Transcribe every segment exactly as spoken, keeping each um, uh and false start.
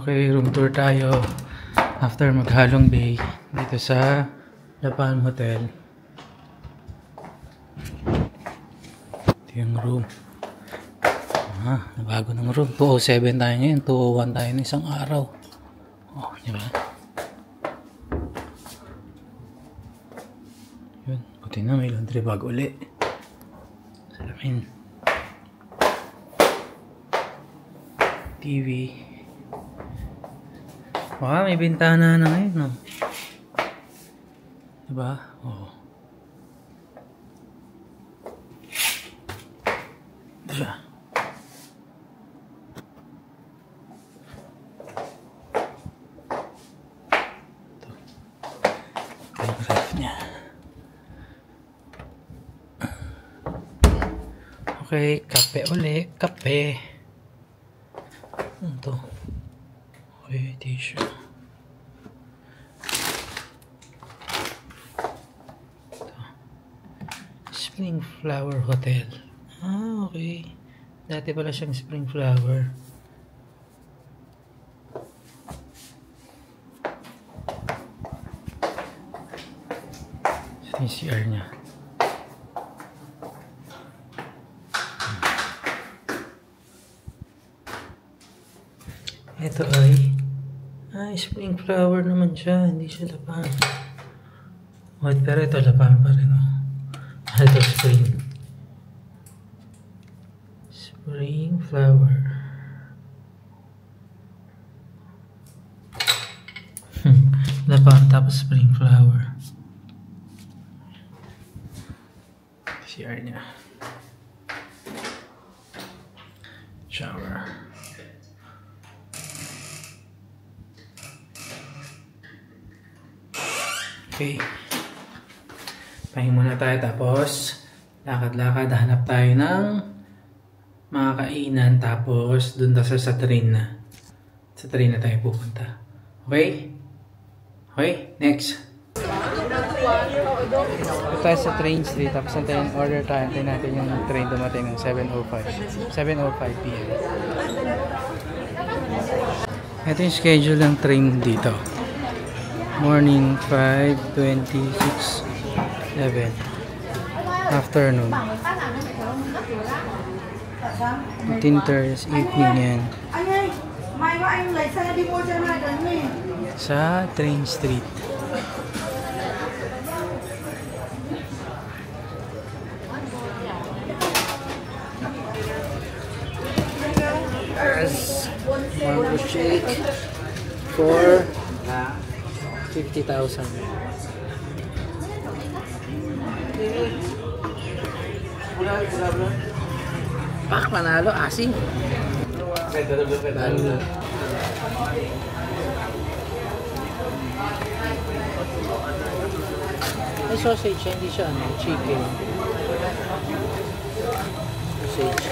Okay, room tour tayo after maghalong bay dito sa La Palm Hotel. Ito yung room. Ah, nabago ng room. two oh seven tayo ngayon. two oh one tayo ng isang araw. Oh, di ba? Yun. Buti na may laundry bag uli. Salamin. T V. Wow, may bintana na ngayon, no? Diba? Oo. Diba? Ito. Ito yung ref niya. Okay, kape uli. Kape. Ano to? Okay, tissue. Ito. Spring Flower Hotel. Ah, okay. Dati pala siyang Spring Flower. Ito yung C R niya. Ito ay ay Spring Flower naman siya, hindi siya lapan. Wait, pero ito lapan pa rin, oh. Ito Spring Spring Flower. Lapan tapos Spring Flower. C R niya. Shower. Okay. Pahinga muna tayo tapos lakad-lakad, hanap tayo ng mga kainan tapos dun tayo sa train na. Sa train na tayo pupunta. Okay? Okay? Next. Ito tayo sa train street tapos natin order tayo. Antayin natin yung train dumating ng seven oh five p m Ito yung schedule ng train dito. Morning five, twenty-six, eleven. Afternoon fifteen thirty, evening yan. Sa train street. As mango shake for fifty thousand. Pak, panalo, asing. Lalo. May sausage, hindi siya ano, chicken. Sausage.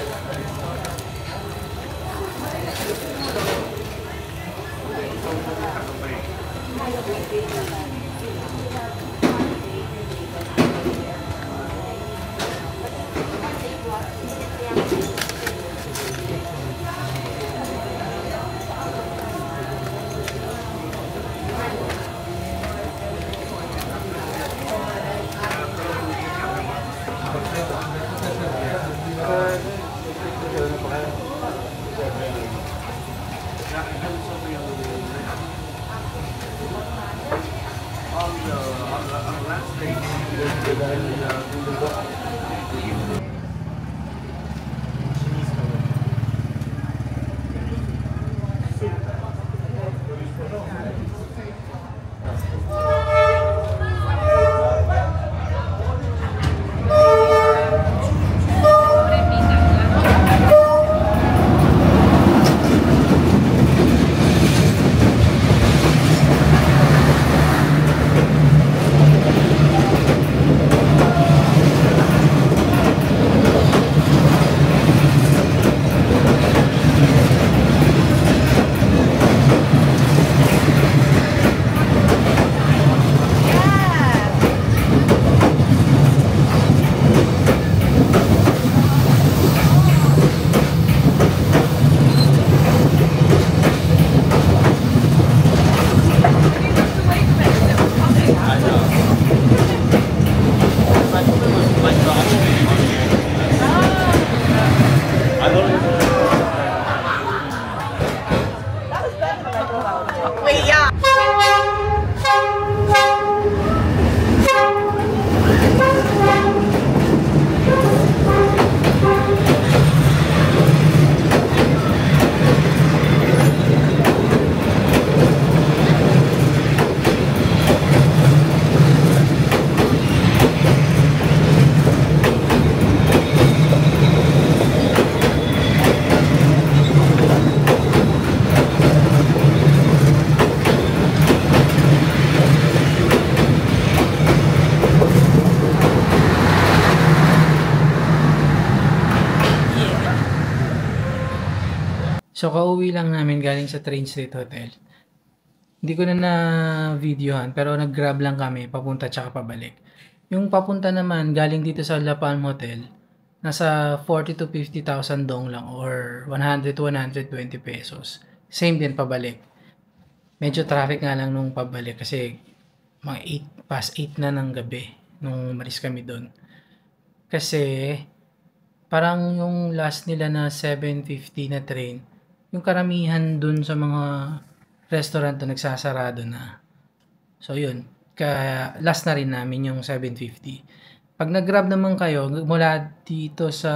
So, kauwi lang namin galing sa Train Street Hotel. Hindi ko na na-videohan, pero nag-grab lang kami, papunta tsaka pabalik. Yung papunta naman, galing dito sa La Palm Hotel, nasa forty to fifty thousand dong lang or one hundred to one hundred twenty pesos. Same din pabalik. Medyo traffic nga lang nung pabalik kasi mga eight past eight na ng gabi nung umalis kami doon. Kasi parang yung last nila na seven fifty na train, yung karamihan doon sa mga restaurant na nagsasarado na. So yun, kaya last na rin namin yung seven fifty. Pag nag-grab naman kayo mula dito sa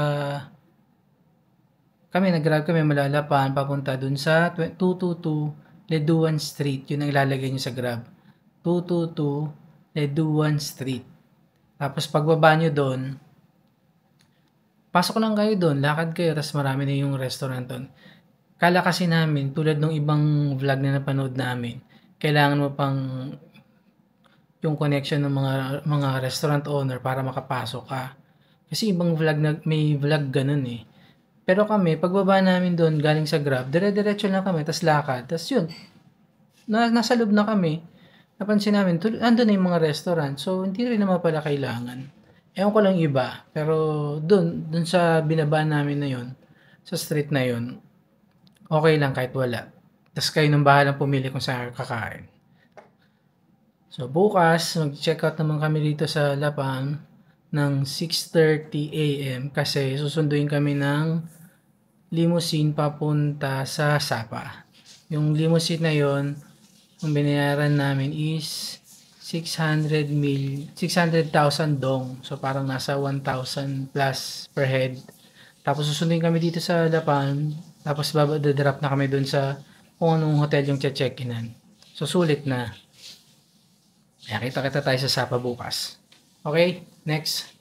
kami nag-grab kami mula Lapan papunta dun sa two twenty-two Leduan Street, yun ang ilalagay nyo sa grab. two twenty-two Leduan Street. Tapos pagbaba nyo doon, pasok lang kayo doon, lakad kayo, tapos marami na yung restaurant doon. Kala kasi namin, tulad ng ibang vlog na napanood namin, kailangan mo pang yung connection ng mga mga restaurant owner para makapasok ka. Kasi ibang vlog na may vlog ganun eh. Pero kami, pagbaba namin doon galing sa Grab, dire-diretso lang kami, tas lakad. Tas yun, na, nasa loob na kami. Napansin namin, tul- andun na yung mga restaurant. So, hindi rin naman pala kailangan. Ewan ko lang iba. Pero doon, doon sa binabaan namin na yun, sa street na yun, okay lang kahit wala. Tas kayo nang bahalang pumili kung saan kakain. So, bukas, mag-check out naman kami dito sa Lapang ng six thirty a m kasi susunduin kami ng limousine papunta sa Sapa. Yung limousine na yon, ang binayaran namin is six hundred mil, six hundred thousand dong. So, parang nasa one thousand plus per head. Tapos, susunduin kami dito sa Lapang. Tapos, babadadrop na kami dun sa kung anong hotel yung che-check-inan. So, sulit na. Kaya kita-kita tayo sa Sapa bukas. Okay, next.